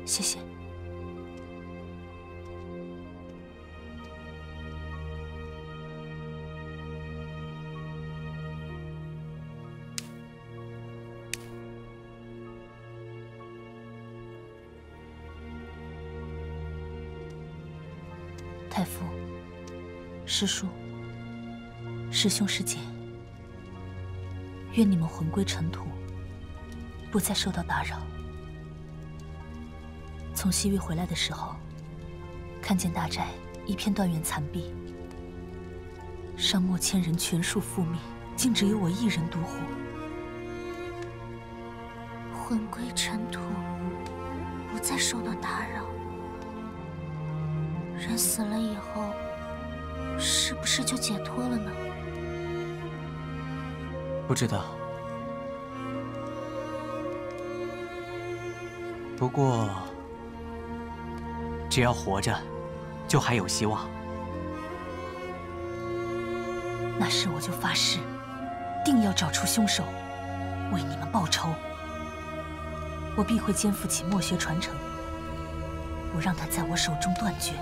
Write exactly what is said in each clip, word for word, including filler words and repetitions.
谢谢。太傅、师叔、师兄师姐，愿你们魂归尘土，不再受到打扰。从西域回来的时候，看见大寨一片断垣残壁，上墨千人全数覆灭，竟只有我一人独活。 魂归尘土，不再受到打扰。人死了以后，是不是就解脱了呢？ 不知道。不过，只要活着，就还有希望。 那时我就发誓，定要找出凶手，为你们报仇。我必会肩负起墨学传承，不让他在我手中断绝。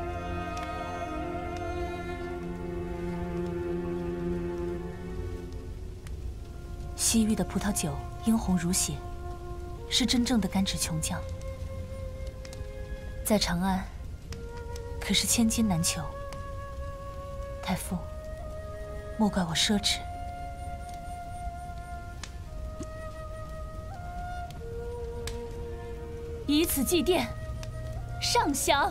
西域的葡萄酒殷红如血，是真正的甘脂琼浆，在长安可是千金难求。太傅，莫怪我奢侈。以此祭奠，上香。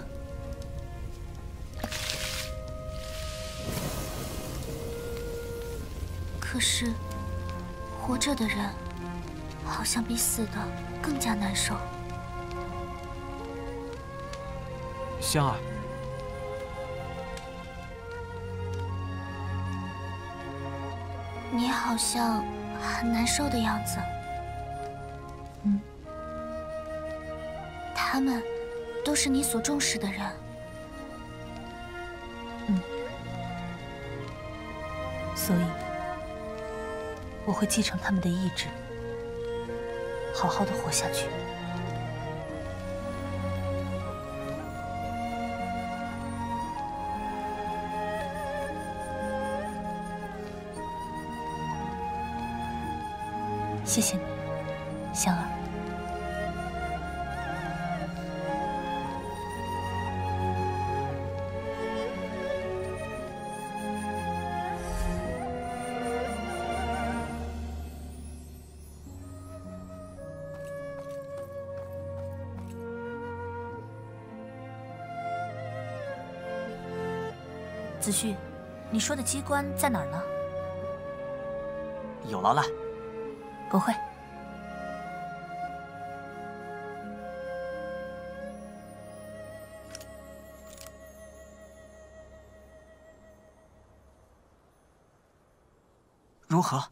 可是，活着的人好像比死的更加难受。 香儿， 你好像很难受的样子。 嗯， 他们都是你所重视的人。 嗯，所以我会继承他们的意志，好好的活下去。谢谢你，香儿。子旭，你说的机关在哪儿呢？ 有劳了。 不会。 如何？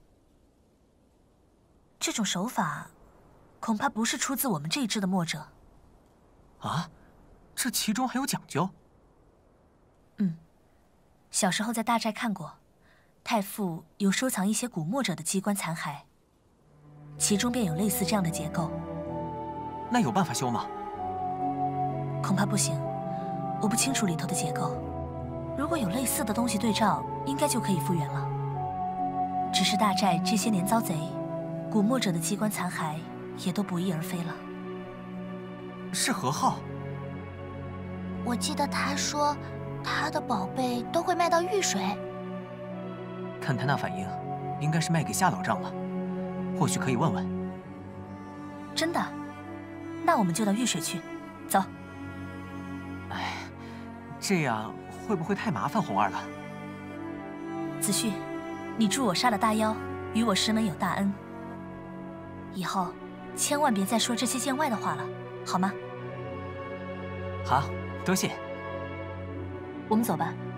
这种手法，恐怕不是出自我们这一支的墨者。 啊？这其中还有讲究？ 嗯，小时候在大寨看过，太傅有收藏一些古墨者的机关残骸，其中便有类似这样的结构。 那有办法修吗？ 恐怕不行，我不清楚里头的结构。如果有类似的东西对照，应该就可以复原了。只是大寨这些年遭贼，古墨者的机关残骸也都不翼而飞了。 是何号？ 我记得他说，他的宝贝都会卖到玉水。 看他那反应，应该是卖给夏老丈了。或许可以问问。 真的？那我们就到玉水去。走。 哎，这样会不会太麻烦红儿了？ 子旭，你助我杀了大妖，与我师门有大恩。以后千万别再说这些见外的话了，好吗？ 好，多谢。 我们走吧。